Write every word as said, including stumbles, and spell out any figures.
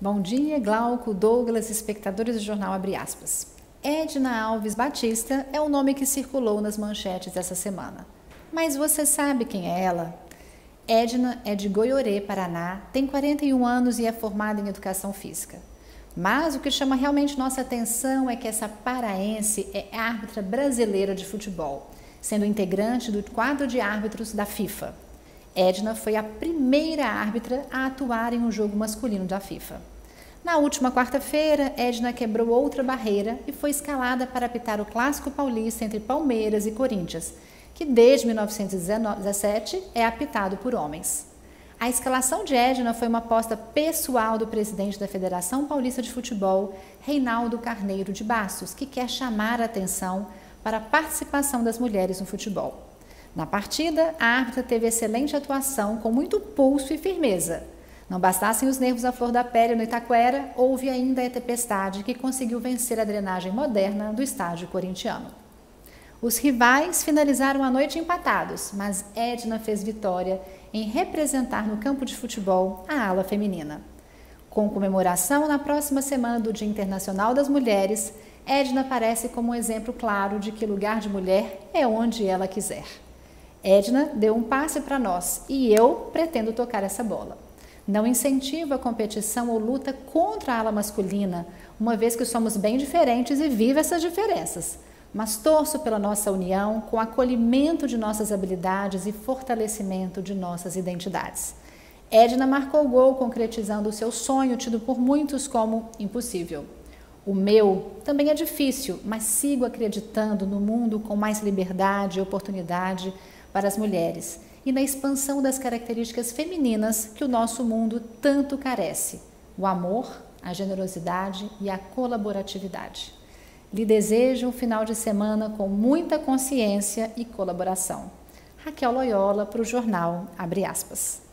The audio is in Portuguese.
Bom dia, Glauco, Douglas, espectadores do jornal Abre Aspas. Edna Alves Batista é o nome que circulou nas manchetes essa semana. Mas você sabe quem é ela? Edna é de Goiorê, Paraná, tem quarenta e um anos e é formada em Educação Física. Mas o que chama realmente nossa atenção é que essa paraense é árbitra brasileira de futebol, sendo integrante do quadro de árbitros da FIFA. Edna foi a primeira árbitra a atuar em um jogo masculino da FIFA. Na última quarta-feira, Edna quebrou outra barreira e foi escalada para apitar o Clássico Paulista entre Palmeiras e Corinthians, que desde mil novecentos e dezessete é apitado por homens. A escalação de Edna foi uma aposta pessoal do presidente da Federação Paulista de Futebol, Reinaldo Carneiro de Bastos, que quer chamar a atenção para a participação das mulheres no futebol. Na partida, a árbitra teve excelente atuação com muito pulso e firmeza. Não bastassem os nervos à flor da pele no Itaquera, houve ainda a tempestade que conseguiu vencer a drenagem moderna do estádio corintiano. Os rivais finalizaram a noite empatados, mas Edna fez vitória em representar no campo de futebol a ala feminina. Com comemoração na próxima semana do Dia Internacional das Mulheres, Edna aparece como um exemplo claro de que lugar de mulher é onde ela quiser. Edna deu um passe para nós e eu pretendo tocar essa bola. Não incentivo a competição ou luta contra a ala masculina, uma vez que somos bem diferentes e vivo essas diferenças, mas torço pela nossa união com acolhimento de nossas habilidades e fortalecimento de nossas identidades. Edna marcou o gol concretizando o seu sonho tido por muitos como impossível. O meu também é difícil, mas sigo acreditando no mundo com mais liberdade e oportunidade para as mulheres e na expansão das características femininas que o nosso mundo tanto carece: o amor, a generosidade e a colaboratividade. Lhe desejo um final de semana com muita consciência e colaboração. Raquel Loyola, para o jornal Abre Aspas.